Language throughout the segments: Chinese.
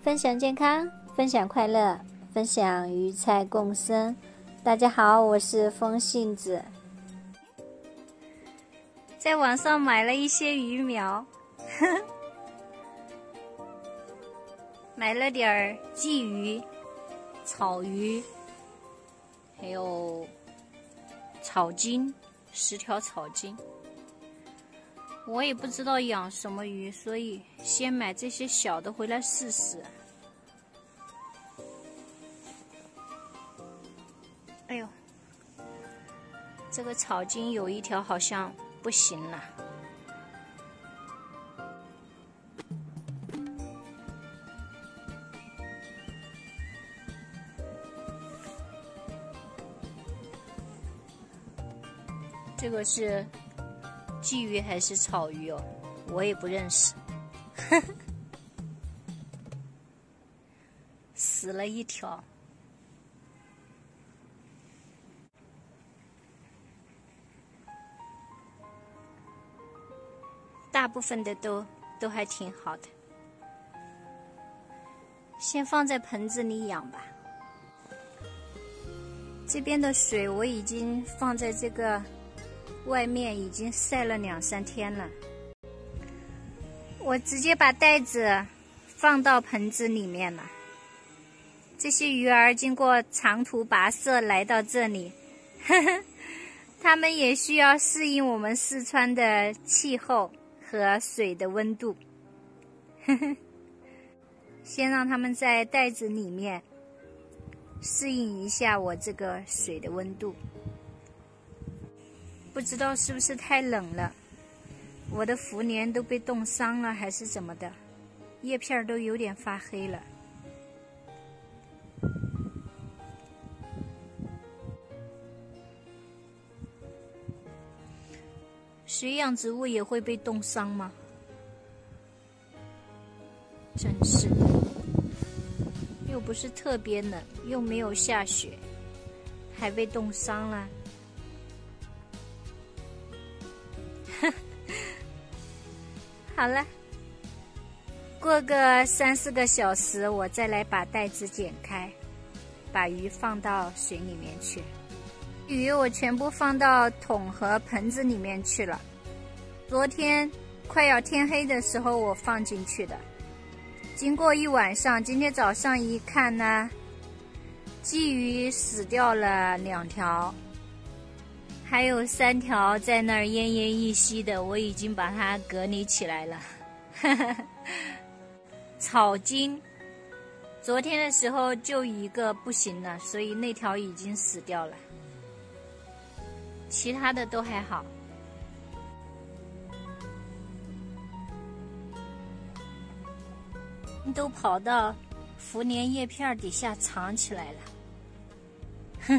分享健康，分享快乐，分享鱼菜共生。大家好，我是风信子。在网上买了一些鱼苗，买了点鲫鱼、草鱼，还有草金，10条草金。我也不知道养什么鱼，所以先买这些小的回来试试。哎呦，这个草金有一条好像不行了。这个是鲫鱼还是草鱼哦？我也不认识。死了一条。大部分的都还挺好的，先放在盆子里养吧。这边的水我已经放在这个外面，已经晒了2、3天了。我直接把袋子放到盆子里面了。这些鱼儿经过长途跋涉来到这里，它们也需要适应我们四川的气候和水的温度。先让它们在袋子里面适应一下我这个水的温度。不知道是不是太冷了，我的茯苓都被冻伤了还是怎么的，叶片都有点发黑了。水养植物也会被冻伤吗？真是的，又不是特别冷，又没有下雪，还被冻伤了。好了，过个3、4个小时，我再来把袋子剪开，把鱼放到水里面去。鱼我全部放到桶和盆子里面去了。昨天快要天黑的时候我放进去的。经过一晚上，今天早上一看呢，鲫鱼死掉了2条，还有3条在那儿奄奄一息的，我已经把它隔离起来了。草金昨天的时候就一个不行了，所以那条已经死掉了，其他的都还好。都跑到茯苓叶片底下藏起来了。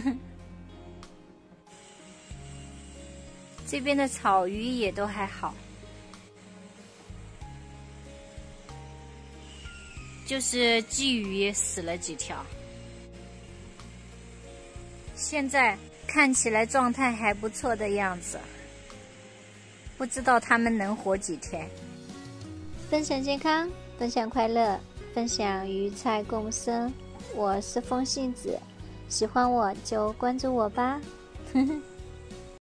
这边的草鱼也都还好，就是鲫鱼死了几条，现在看起来状态还不错的样子，不知道它们能活几天。分享健康，分享快乐，分享鱼菜共生。我是风信子，喜欢我就关注我吧。